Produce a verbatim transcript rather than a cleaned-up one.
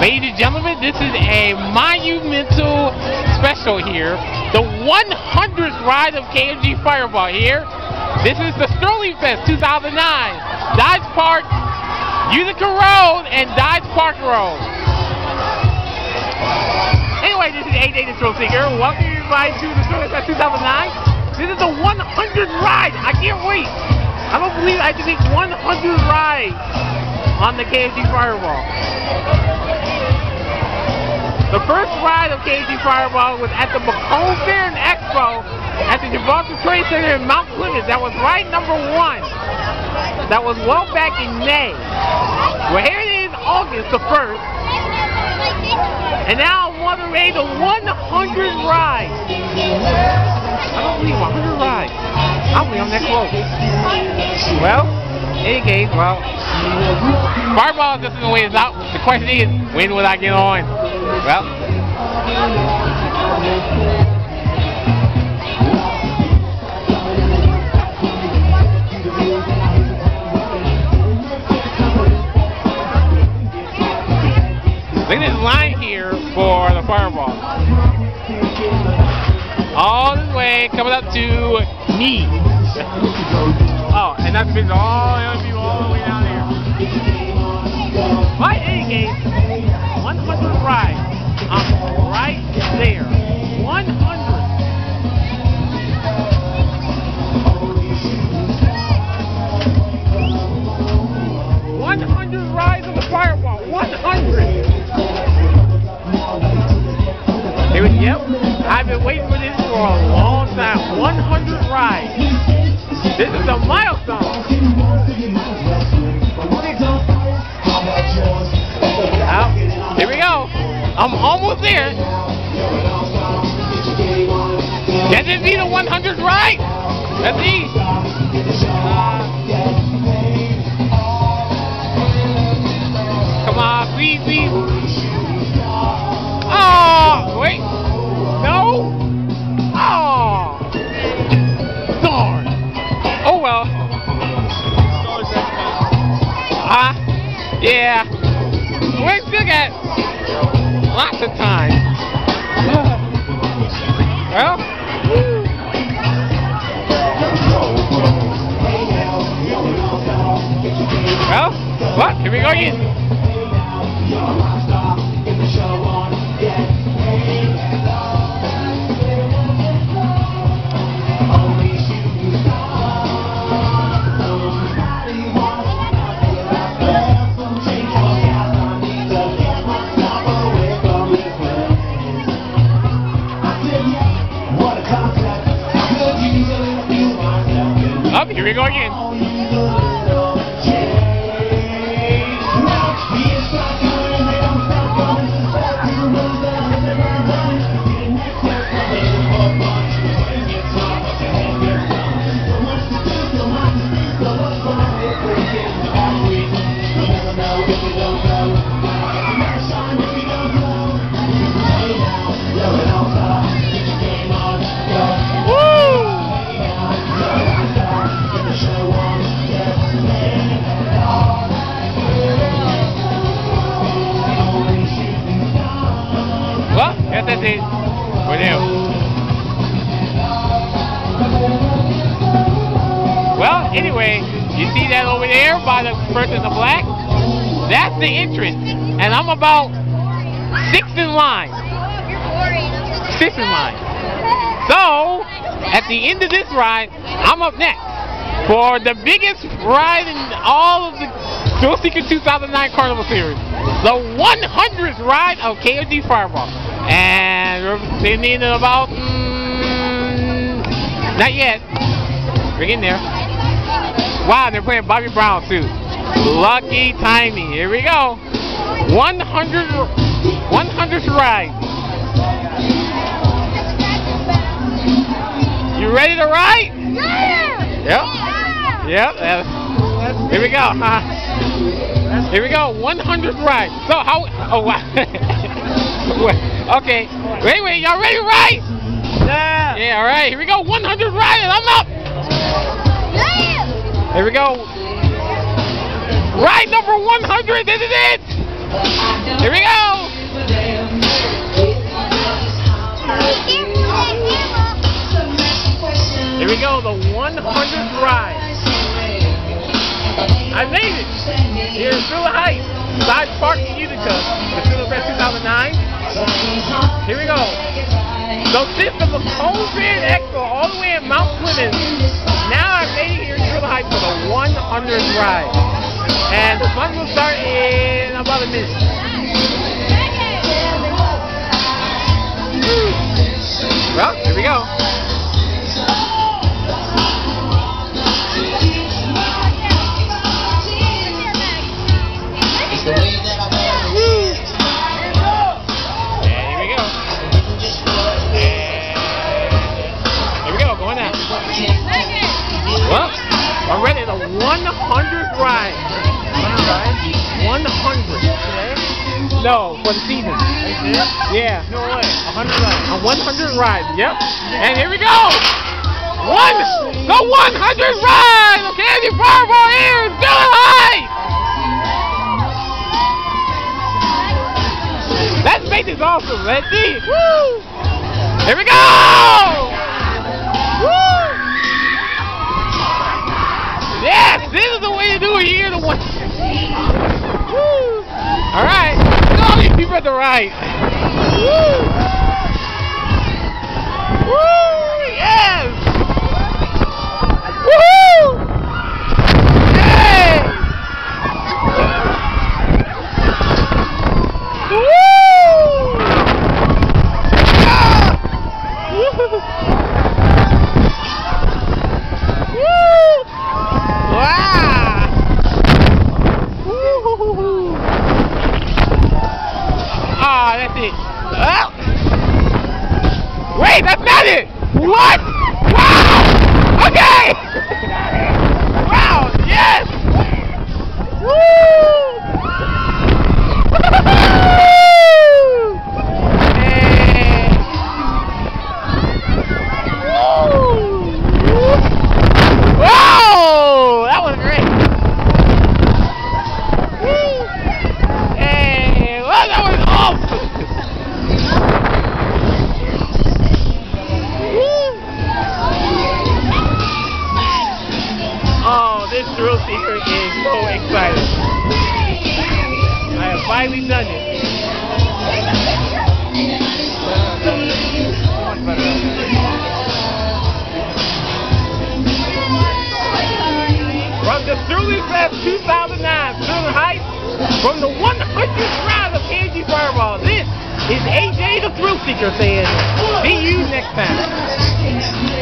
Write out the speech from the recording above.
Ladies and gentlemen, this is a monumental special here. The one hundredth ride of K M G Fireball here. This is the Sterlingfest two thousand nine. Dodge Park, Utica Road, and Dodge Park Road. Anyway, this is A J the Thrill Seeker. Welcome everybody to the Sterlingfest two thousand nine. This is the one hundredth ride. I can't wait. I don't believe I can make one hundred rides on the K M G Fireball. The first ride of K M G Fireball was at the Macomb Fair and Expo at the Gibraltar Trade Center in Mount Clemens. That was ride number one. That was well back in May. Well, here it is, August the first. And now I'm on the way to one hundred rides. I don't believe one hundred rides. I don't believe I'm that close. Well, in any case, well, Fireball is just in the way it's out. The question is, when will I get on? Well, look at this line here for the Fireball. All this way, coming up to me. Oh, and that's been all the other people all the way down here. But in any case, one hundred rides. I'm right there. one hundred. one hundred rides of the Fireball. one hundred. Here we, yep. I've been waiting for this for a long time. one hundred rides. This is a milestone. Well, here we go. I'm almost there. Can this be the one hundredth ride? Let's see. Uh, come on, please, please. Oh, wait. No. Oh. Darn. Oh well. Ah, uh, yeah. We still got lots of time. Well, woo. Well, what? Here we go again. Up, here we go again. Well, yeah, that's it. We're there. Well, anyway, you see that over there by the person in the black? That's the entrance. And I'm about sixth in line. Sixth in line. So, at the end of this ride, I'm up next for the biggest ride in all of the Thrill Seeker two thousand nine Carnival Series. The one hundredth ride of K M G Fireball. And we're sitting in about, mm, not yet. We're getting there. Wow, they're playing Bobby Brown too. Lucky timing. Here we go. one hundred, one hundredth ride. You ready to ride? Yeah. Yep. Yep. Uh, here we go. Uh, here we go. one hundredth ride. So how? Oh wow. Okay. Wait, wait. Y'all ready to ride? Yeah. Yeah. All right. Here we go. one hundredth ride, and I'm up. Yeah. Here we go. Ride number one hundred. This is it. Here we go. Here we go, the one hundredth ride. I made it. Here's Sterling Heights, Dodge Park in Utica, the Sterlingfest two thousand nine. Here we go. So since the Macomb Grand Expo all the way in Mount Clemens, now I've made it here in Sterling Heights for the one hundredth ride. And the fun will start in about a minute. Well, here we go. Well, I'm ready to one hundredth ride. one hundred ride? one hundred. Today? No, for the season. Yeah. No way. one hundred rides. A one hundred ride. Yep. And here we go. One. The one hundredth ride. The K M G Fireball here is Sterling Heights. That space is awesome. Let's see. Woo. Here we go. Woo. Yes, this is the way to do it here. The one. Woo! All right, look at all these people at the right. Woo! Woo! Yes! Woo! Yay! Woo! Ah! Woo! Ah, that's it. Oh. Wait, that's not it. What? Wow. Okay. Wow. Yes. Woo. Hey. Woo. Whoa, that was great. Woo. Hey, well, that was awesome. Oh, this thrill seeker is so excited. I have finally done it. From the Sterlingfest two thousand nine, Sterling Heights, from the one hundredth round of K M G Fireball, this is A J the Thrill Seeker saying,